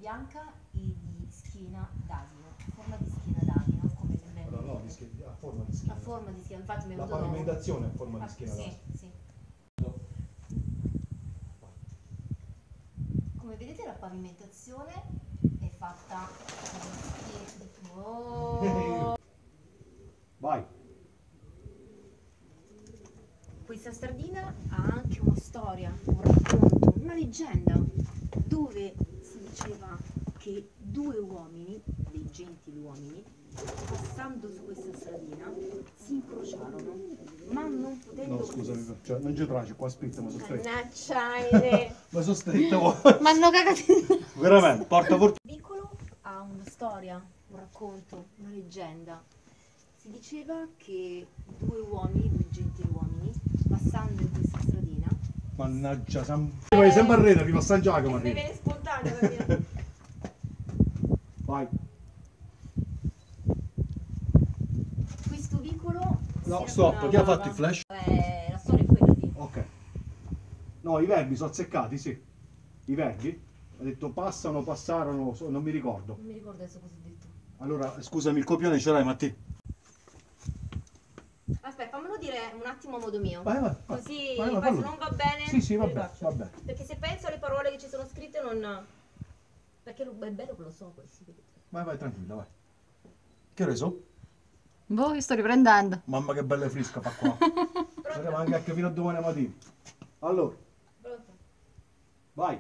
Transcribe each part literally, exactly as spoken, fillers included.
bianca e di schiena d'asino, forma di schiena d'asino, come ben No, no, di schiena, a forma di schiena. a forma di schiena, infatti mi è La venuto pavimentazione è a forma dopo. di schiena Sì, d'asino. sì. Come vedete la pavimentazione è fatta di... Oh. Vai. Questa sardina ha anche una storia, un racconto, una leggenda, dove si diceva che due uomini, dei gentili uomini, passando su questa sardina, si incrociarono, ma non potendo... No, scusami, cioè, non ci traccio, qua aspetta, ma sono stretto. Mannaggia, Ma sono stretto. ma hanno cagato. Veramente, porta fortuna. Il vicolo ha una storia, un racconto, una leggenda. Si diceva che due uomini, due gentili uomini, passando in questa stradina... Mannaggia, Sam... Eh, vai sempre a rete, arriva a San Giacomo. Mi viene spontaneo per dire. Vai. Questo vicolo... No, si stop, raccontava- chi ha fatto il flash? Eh, la storia è quella di... Ok. No, i verbi sono azzeccati, sì. I verbi. Ha detto passano, passarono, so- non mi ricordo. Non mi ricordo adesso cosa ho detto. Allora, scusami, il copione ce l'hai, Matti? Aspetta, fammelo dire un attimo a modo mio. Vai, vai. vai. Così Vai, vai, poi fallo. se non va bene... Sì, sì, ti vabbè, rifaccio. vabbè. Perché se penso alle parole che ci sono scritte non... Perché lo- è bello che lo so questo. Vai, vai, tranquilla, vai. Che ore so? Boh, io sto riprendendo. Mamma che bella fresca fa qua. Saremo anche a fino a domani mattina. Allora, Pronto? vai.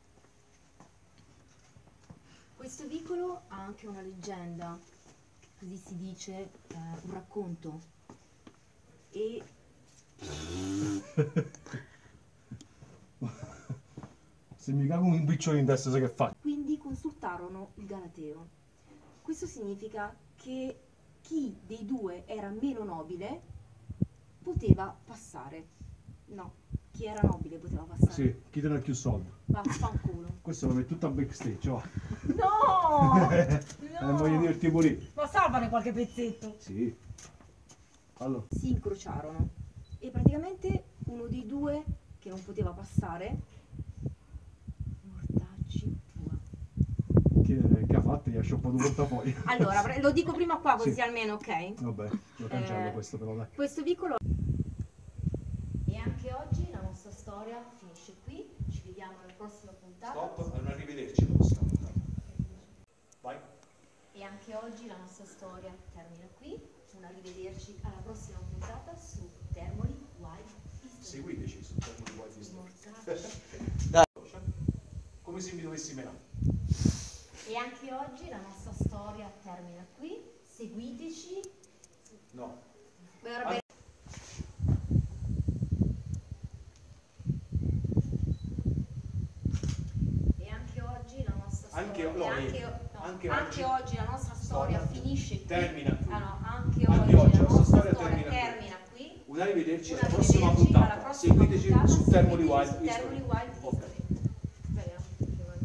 Questo vicolo ha anche una leggenda, così si dice, eh, un racconto. E Se mi cago un piccione in testa, sai che fai? quindi consultarono il Galateo. Questo significa che chi dei due era meno nobile poteva passare. No, chi era nobile poteva passare. Sì, chi te ne ha più soldi? Vaffanculo. Questo lo metto tutto a backstage, va. No! Eh, voglio dirti pure. Ma salvane qualche pezzetto. Sì. Allora, Si incrociarono e praticamente uno dei due che non poteva passare, mortacci tua. che, che ha fatto? Gli ha scioppato un portafoglio. Allora, pre- lo dico prima qua così Sì. almeno, ok? Vabbè, lo cancello Eh, questo però, dai. Questo vicolo. E anche oggi la nostra storia finisce qui. Ci vediamo alla prossima puntata. Stop, non arrivederci la prossima puntata. Vai. E anche oggi la nostra storia termina qui. Un arrivederci alla prossima puntata su Termoli Wild History. Seguiteci su Termoli Wild History. Mortacci. Dai. Come se mi dovessi menare. E anche oggi la nostra storia termina qui. Seguiteci. No. Per... E anche oggi la nostra storia. Anche- no, e anche, eh, no, anche anche oggi- oggi la nostra storia storia finisce qui. termina qui. Ah no, anche, Anche oggi, la nostra storia, termina qui. termina qui. Un arrivederci Un alla prossima arrivederci alla puntata. prossima Seguiteci puntata, su Termoli seguiteci Wild su History. Termoli Wild Ok. History. Speriamo che va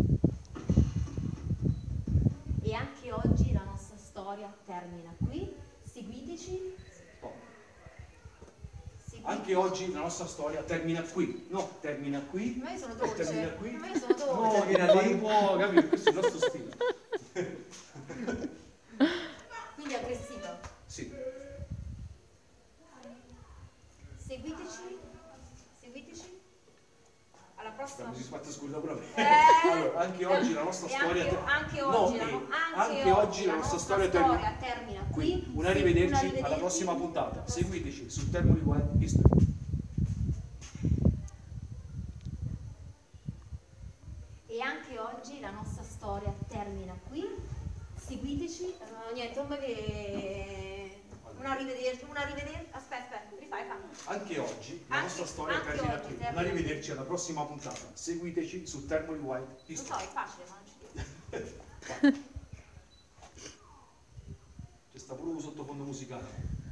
in E anche oggi la nostra storia termina qui. Seguiteci. Stop. Seguiteci. Anche oggi la nostra storia termina qui. No, termina qui. Ma io sono e dolce. termina qui. Ma io sono dolce. No, termina lì un po', capito? Questo è il nostro stile. Quindi aggressiva. Sì. Seguiteci. Seguiteci. Alla prossima. Mi si fatta scusa proprio. Eh, Allora, anche oggi la nostra e storia anche, ter- anche no, oggi, la, eh, no- anche oggi la nostra storia termina termina qui. qui. Un Sì, arrivederci un arrivederci. alla prossima puntata. Seguiteci su Termoli Wild History. E anche oggi la nostra storia termina qui. Seguiteci. No, niente, non che un arrivederci, un arrivederci. Aspetta, aspetta, rifai, fai. Anche oggi la Anche- nostra storia anche termina oggi qui. termina- Un arrivederci alla prossima puntata. Seguiteci su Termoli Wild Lo so, History. è facile, ma non ci dico. C'è sta pure un sottofondo musicale.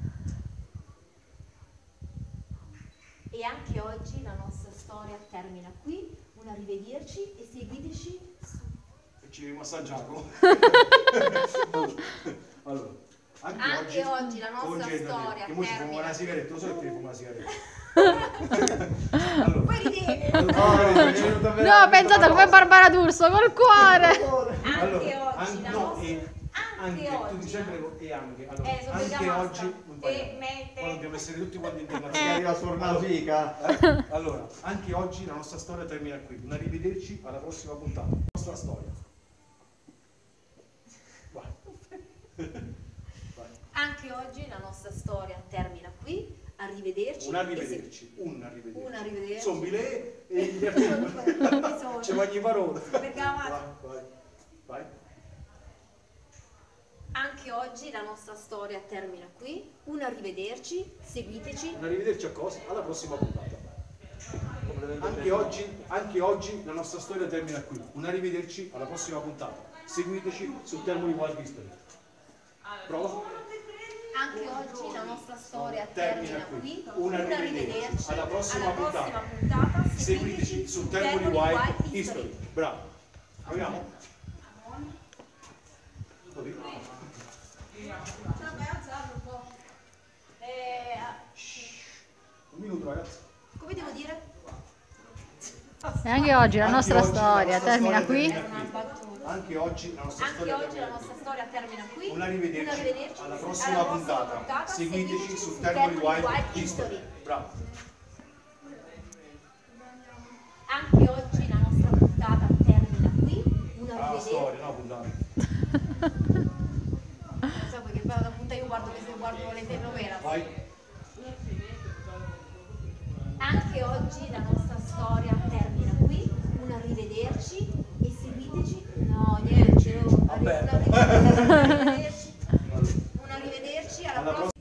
E anche oggi la nostra storia termina qui. Un arrivederci e seguiteci su E ci vediamo a San Giacomo. Allora, Anche, Anche oggi la nostra concentrati, storia che mo ci termina. fuma una sigaretta, lo so che ti fuma una sigaretta. Poi ridevi. No, ho pensato come Barbara D'Urso, col cuore. Anche Allora, oggi an- la no, nostra... e Anche anche, tu oggi. dici sempre co- e anche, allora, Eh, sono anche chiamata. oggi non E vogliamo. mette. Poi dobbiamo essere tutti quanti Si internazionali. arriva su una fica. Eh? Allora, anche oggi la nostra storia termina qui. Un arrivederci alla prossima puntata. La nostra storia. Vai. Vai. Anche oggi la nostra storia termina qui. Arrivederci. Un e arrivederci, un arrivederci. Un arrivederci. Sono bilè e gli se- ci mangi parole. Perché avanti. Vai, vai, vai. Anche oggi la nostra storia termina qui. Un arrivederci. Seguiteci. Un arrivederci a cosa? Alla prossima puntata. Anche oggi, anche oggi la nostra storia termina qui. Un arrivederci alla prossima puntata. Seguiteci su Termoli Wild History. Prova. Anche oggi la nostra storia Termina termina qui. qui. Un arrivederci alla prossima alla prossima puntata. puntata. Seguiteci su Termoli Wild History. Bravo. Proviamo. Così. Eh, Un minuto ragazzi. come devo dire? E anche oggi la Anche nostra oggi la storia nostra termina storia qui. termina Una battuta. Anche oggi la nostra Anche storia oggi la termina nostra qui. storia termina qui. Un arrivederci, Un arrivederci alla prossima puntata. Seguiteci su Termoli Wild History. Bravo. Anche oggi la nostra puntata termina qui. Un Ah, arrivederci. storia, no puntata. Non so perché vado da punta io guardo che se guardo le telenovela. Vai. Anche oggi la nostra storia termina qui. Un arrivederci e seguiteci. No, niente. Un Vabbè. arrivederci. Un arrivederci alla Alla prossima